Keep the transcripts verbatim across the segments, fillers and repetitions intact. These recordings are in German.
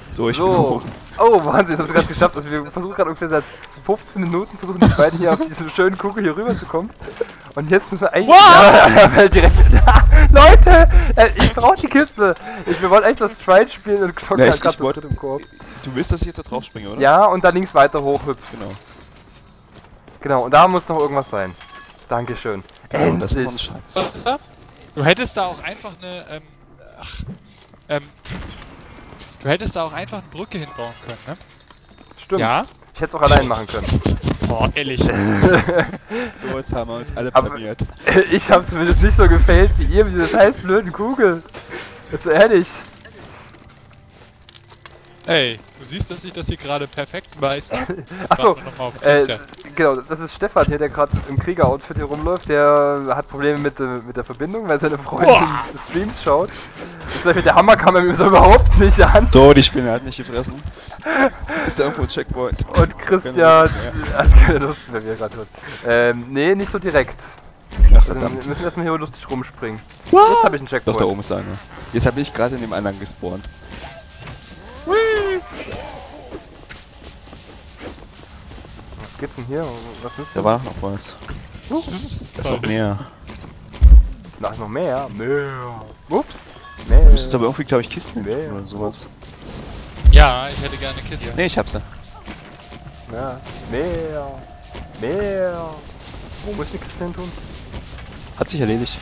So, ich So. bin hoch. Oh, Wahnsinn, jetzt haben wir gerade geschafft. Also wir versuchen gerade ungefähr seit fünfzehn Minuten, versuchen die beiden hier auf diese schönen Kugel hier rüber zu kommen. Und jetzt müssen wir eigentlich... Wow! Ja, ja, direkt... Leute! Äh, ich brauche die Kiste! Ich, wir wollten echt das Stride spielen und zocken Ja, halt ich, gerade ich zu wollte... dritt im Korb. Du willst, dass ich jetzt da drauf springe, oder? Ja, und dann links weiter hoch hüpfst. Genau. Genau, und da muss noch irgendwas sein. Dankeschön. Genau, das ist noch ein Endlich! Schatz. Du hättest da auch einfach eine, ähm, ach, ähm, du hättest da auch einfach eine Brücke hinbauen können, ne? Stimmt. Ja? Ich hätte es auch allein machen können. Boah, ehrlich. So, jetzt haben wir uns alle Aber- blamiert. Ich habe zumindest nicht so gefällt wie ihr mit dieser scheiß blöden Kugel. Ist so ehrlich. Ey, du siehst, dass ich das hier gerade perfekt meister. Achso, Nochmal auf äh, Christian. genau, das ist Stefan hier, der gerade im Krieger-Outfit hier rumläuft. Der hat Probleme mit, äh, mit der Verbindung, weil seine Freundin Uah. Streams schaut. Und zum Beispiel der Hammer kam mir so überhaupt nicht an. So, die Spinne hat mich gefressen. Ist da irgendwo ein Checkpoint? Und Christian Keine Lust hat keine Lust mehr, wie er gerade hört. Ähm, nee, nicht so direkt. Ach, Also, wir verdammt. müssen erstmal hier lustig rumspringen. Jetzt habe ich einen Doch, Checkpoint. da oben ist einer. Jetzt habe ich gerade in dem anderen gespawnt. Was gibt's denn hier? Was ist Da war noch was. Das ist Da ist noch mehr. Noch, noch mehr? Mehr. Ups. Du Mehr. müsstest aber irgendwie, glaube ich, Kisten Wer? hin oder sowas. Ja, ich hätte gerne eine Kiste. Ne, ich hab sie. Ja. Mehr. Mehr. Wo muss ich die Kiste hin tun? Hat sich erledigt.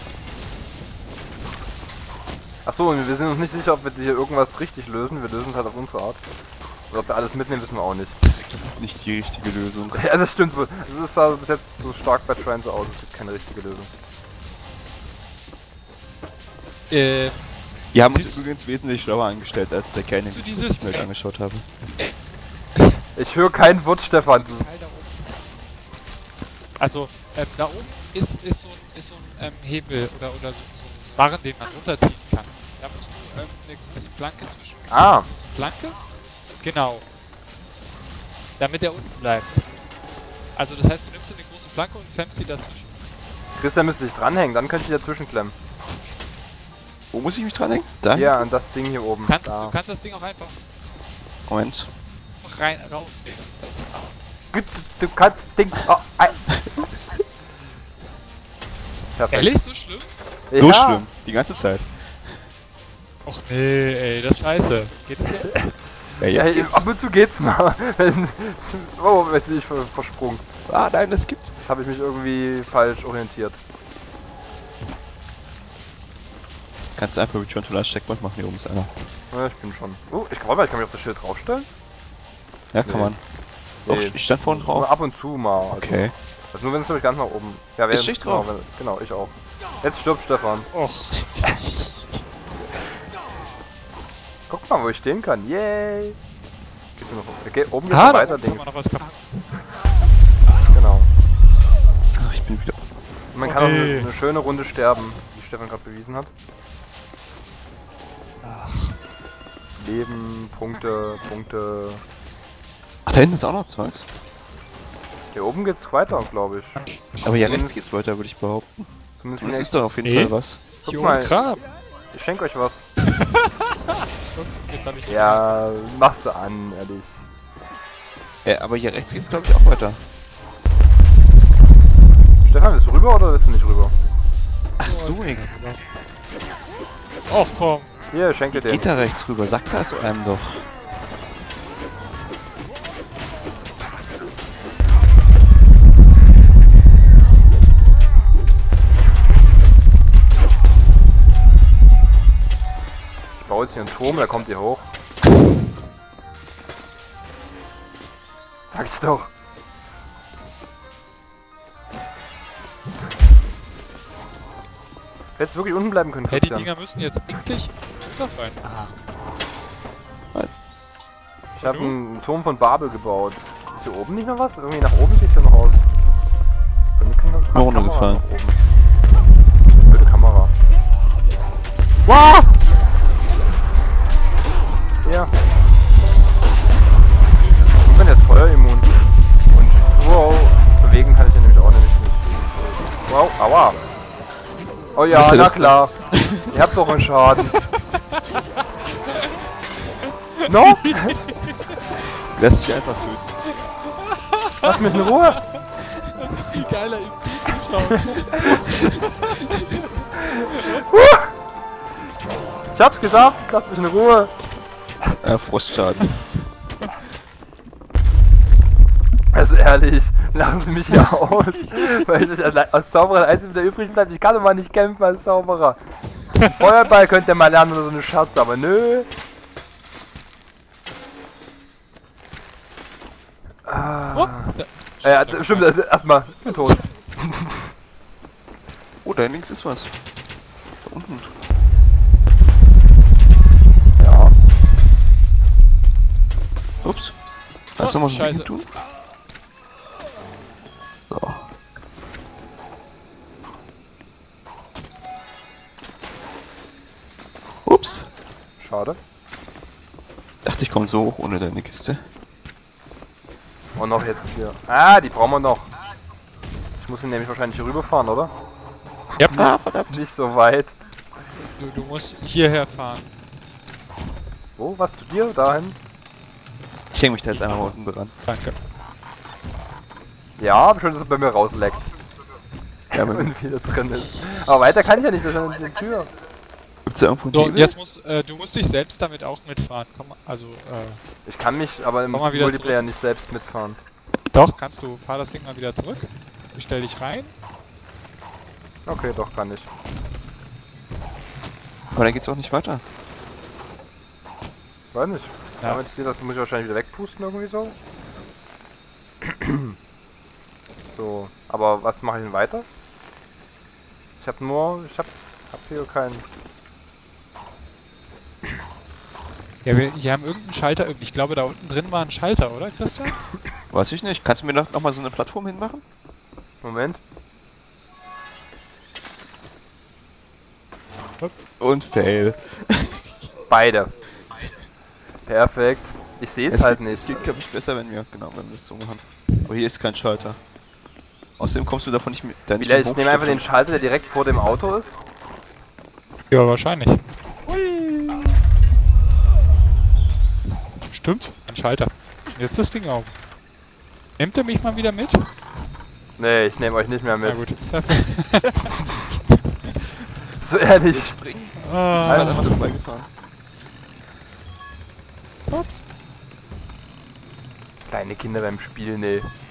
Achso, und wir sind uns nicht sicher, ob wir hier irgendwas richtig lösen. Wir lösen es halt auf unsere Art. Oder ob wir alles mitnehmen, wissen wir auch nicht. Es gibt nicht die richtige Lösung. Ja, das stimmt wohl. Es ist also bis jetzt so stark bei Trine so aus. Es gibt keine richtige Lösung. Äh, Die haben uns Siehst- übrigens wesentlich schlauer angestellt, als der Kerl, den So ich dieses- mir angeschaut habe. Ich höre kein Wort, Stefan. Du- Teil da oben. Also, ähm, da oben ist, ist so ein, ist so ein ähm, Hebel oder, oder so, so, so Barren, den man runterziehen kann. Da musst du ähm, eine große Planke zwischen. Ah. Eine große Planke? Genau. Damit er unten bleibt. Also, das heißt, du nimmst eine große Planke und klemmst sie dazwischen. Christian müsste sich dranhängen, dann könnte ich dazwischen klemmen. Wo muss ich mich dran hängen? Da? Ja, an das Ding hier oben. Du kannst, da. du kannst das Ding auch einfach Moment. rein, raus. Du, du kannst Ding. Oh, ei. Perfekt. Ehrlich, so schlimm? Ja. So schlimm. Die ganze Zeit. Och nee, ey, das ist scheiße. Geht es jetzt? Ja, Ja, jetzt geht's. ab und zu geht's mal. Wenn- oh, jetzt bin ich ver- versprungen. Ah, nein, das gibt's. Jetzt habe ich mich irgendwie falsch orientiert. Kannst du einfach Return to Last Checkpoint machen, hier oben ist einer. Ja, ich bin schon. Oh, ich glaube, ich kann mich auf das Schild draufstellen. Ja, kann Nee. man. Doch, Nee. ich stand vorne Nur drauf. ab und zu mal. Also, Okay. also nur wenn es glaube ich ganz nach oben. Ja, Ist während- Schicht genau, drauf? wenn- Genau, ich auch. Jetzt stirbt Stefan. Och. Guck mal, wo ich stehen kann. Yay! Geht's noch okay, oben geht's Ah, noch da weiter, oben kann Ding. man noch was kaputt. Genau. Ach, ich bin wieder. Und man Oh, kann auch nee. eine, eine schöne Runde sterben, wie Stefan gerade bewiesen hat. Leben, Punkte, Punkte. Ach, da hinten ist auch noch Zeugs. Hier oben geht's weiter, glaube ich. Aber hier Zumindest- rechts geht's weiter, würde ich behaupten. Zumindest Und es in ist doch auf jeden Nee. Fall was. Guck Hier mal. unten Kram. der- Ich schenke euch was. Ups, jetzt hab ich die Ja, mach's du an, ehrlich. Äh, aber hier rechts geht's, glaube ich, auch weiter. Stefan, willst du rüber oder willst du nicht rüber? Ach so, ey. Och komm. Hier, schenke den. Geht da rechts rüber, sagt das einem doch. Ich baue jetzt hier einen Turm, da kommt ihr hoch. Sag ich doch. Hättest wirklich unten bleiben können, Hey, die Christian. Dinger müssen jetzt endlich runterfallen. Ah. Ich habe einen Turm von Babel gebaut. Ist hier oben nicht noch was? Irgendwie nach oben sieht's ja noch aus. Bei mir kann noch Mal runtergefallen. nach oben. Blöde Kamera. Wow! Ja. Ich bin jetzt feuerimmun. Und wow, bewegen kann ich ja nämlich auch nämlich nicht. Wow, aua. Oh ja, Bist du na letzter? klar. Ihr habt doch einen Schaden. No? Lässt sich einfach töten. Lass mich in Ruhe! Das ist viel geiler, ihm zuzuschauen. Ich hab's geschafft! Lass mich in Ruhe! Äh, Frostschaden. Also ehrlich, lachen Sie mich hier aus, weil ich als, als Zauberer der Einzige, der übrig bleibt. Ich kann doch mal nicht kämpfen als Zauberer. Feuerball könnt ihr mal lernen oder so eine Scherz, aber nö. Ah. Oh, da, Ja, ja, das stimmt, das ist erstmal. Ich bin tot. Oh, da links ist was. Da unten. Ja. Ups. Kannst du Oh, mal so Scheiße. tun? So. Ups. Schade. Dachte ich komme so hoch ohne deine Kiste. Und noch jetzt hier. Ah, die brauchen wir noch. Ich muss ihn nämlich wahrscheinlich hier rüberfahren, oder? Ja, Ah, verdammt. Nicht so weit. du, du musst hierher fahren. Wo? Was zu dir? Dahin? Ich hänge mich da jetzt einmal unten dran. Danke. Ja, aber schön, dass er bei mir rausleckt. Ja, aber Und wieder drin ist. Aber weiter kann ich ja nicht, das ist ja eine Tür. gibt's da irgendwo einen So, Hebel? jetzt musst äh, du musst dich selbst damit auch mitfahren. Komm, also, äh, Ich kann mich aber im Komm mal wieder Multiplayer nicht selbst mitfahren. doch, kannst du. Fahr das Ding mal wieder zurück. Ich stell dich rein. Okay, doch, kann ich. Aber dann geht's auch nicht weiter. Weiß nicht. Ja. Damit ich sehe, das muss ich wahrscheinlich wieder wegpusten irgendwie so. So, aber was mache ich denn weiter? Ich habe nur, ich habe hab hier keinen. Ja, wir hier haben irgendeinen Schalter. Ich glaube, da unten drin war ein Schalter, oder, Christian? Weiß ich nicht. Kannst du mir noch, noch mal so eine Plattform hinmachen? Moment. Und fail. Beide. Perfekt. Ich sehe es Es halt geht, nicht. es geht, glaube ich, besser, wenn wir, genau, wenn wir das so machen. Aber hier ist kein Schalter. Außerdem kommst du davon nicht mit. Da nicht Vielleicht, mit ich nehme einfach den hochstützen. Schalter, der direkt vor dem Auto ist. Ja, wahrscheinlich. Stimmt, ein Schalter. Jetzt ist das Ding auf. Nehmt ihr mich mal wieder mit? Nee, ich nehme euch nicht mehr Na mit. gut. So ehrlich. Wir springen. Ah, Ist gerade einfach so vorbeigefahren. ups. Kleine Kinder beim Spielen, nee.